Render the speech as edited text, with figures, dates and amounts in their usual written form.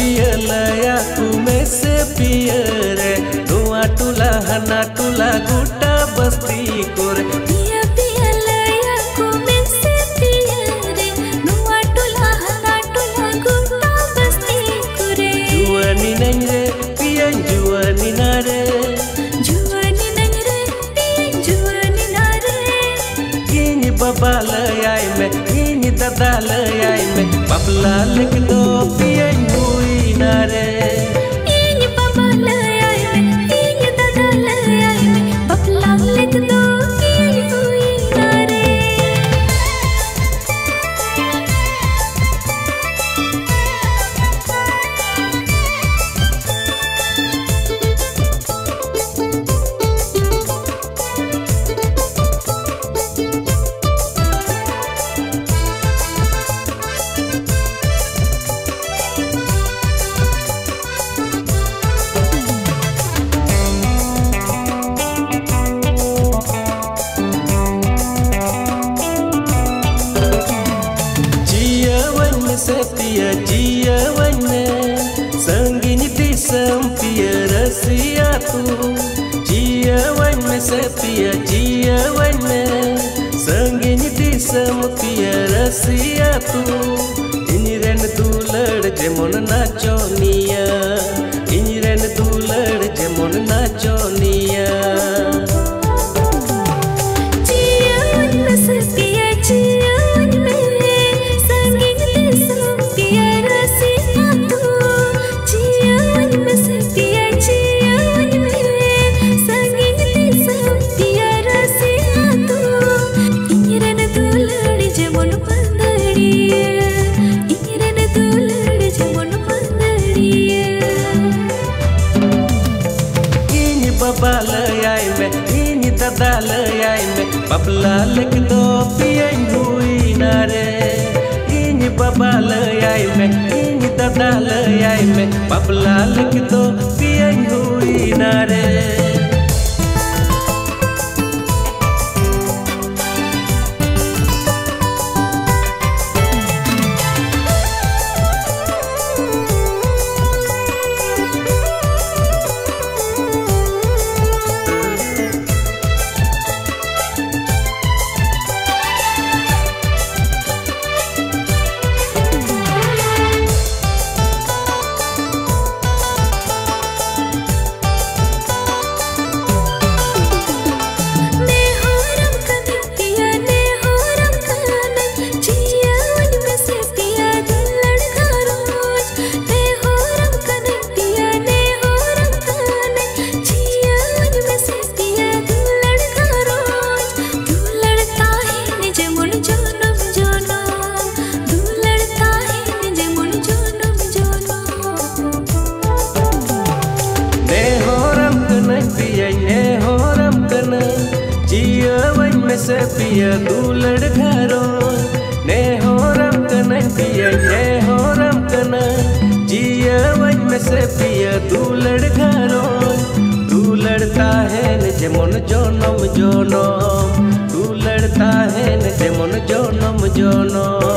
पियलया कुमे से पियरे नुआ टुला हना टुला गुटा बस्ती कोरे पिया पियलया कुमे से पियरे नुआ टुला हना टुला गुटा बस्ती कोरे जुआनी नहीं रे पिया जुआनी ना रे जुआनी नहीं रे पिया जुआनी ना रे इनी बाबा लयाई में इनी दादा लयाई में बाबला लिख दो पिया हुई ना रे इनी बाबा लयाई में इनी दादा लयाई में बाबला लिख दो पिया हुई ना रे से पिया जिया वने संगिनी दिसम पिया रसिया तू जिया वने से पिया जिया वने संगिनी दिसम पिया रसिया तू इनिरन दुलड़ जेमन नाचोनिया इनिरन दुलड़ जेमन नाचोनिया बाबा लयाई में इनी दादा लयाई में बाबला लिख दो पिया हुई ना रे इनी बाबा लयाई में इनी दादा लयाई में बाबला लिख दो पिया हुई ना रे से पिया दुलड़ घरो ने हो रम कन पिया ने हो रम कन जिया वज में से पिया दुलड़ घरो दुलड़ता है न जेमन जोनम जोनम दुलड़ता है न जेमन जोनम जोनम